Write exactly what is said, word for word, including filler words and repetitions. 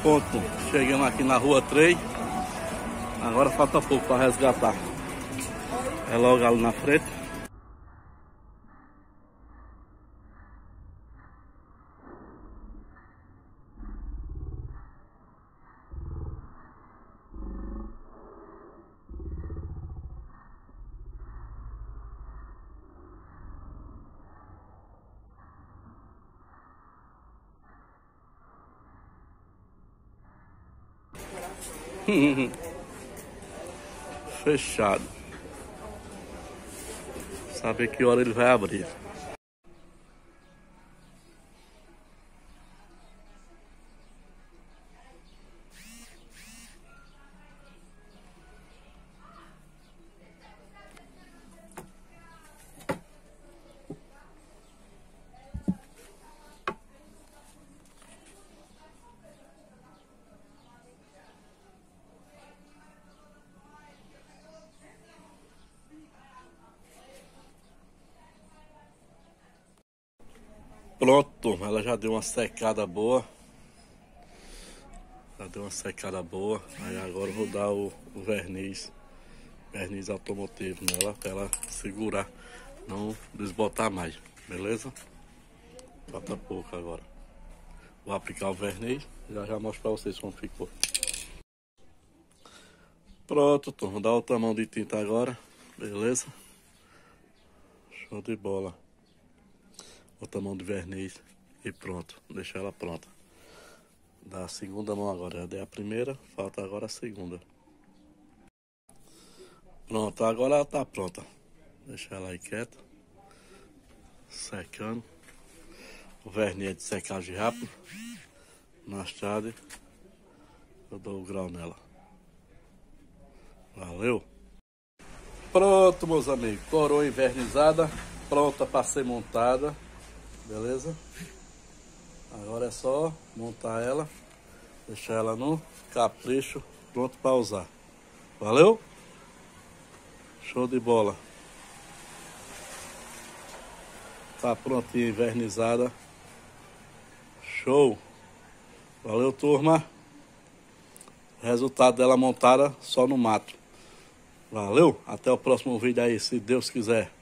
Pronto, chegamos aqui na rua três. Agora falta pouco para resgatar. É logo ali na frente. Fechado. Saber que hora ele vai abrir. Pronto, ela já deu uma secada boa. Já deu uma secada boa. Aí agora eu vou dar o, o verniz. Verniz automotivo nela para ela segurar, não desbotar mais, beleza? Falta pouco agora. Vou aplicar o verniz. Já já mostro para vocês como ficou. Pronto, turma. Vou dar outra mão de tinta agora. Beleza? Show de bola. Outra mão de verniz e pronto, deixar ela pronta. Dá a segunda mão agora, já dei a primeira, falta agora a segunda. Pronto, agora ela tá pronta. Deixar ela aí quieta, secando. O verniz é de secagem rápida. Mais tarde eu dou o grau nela. Valeu! Pronto, meus amigos, coroa invernizada, pronta para ser montada. Beleza? Agora é só montar ela, deixar ela no capricho, pronto para usar. Valeu? Show de bola. Tá prontinha, invernizada. Show. Valeu, turma. Resultado dela montada só no mato. Valeu? Até o próximo vídeo aí, se Deus quiser.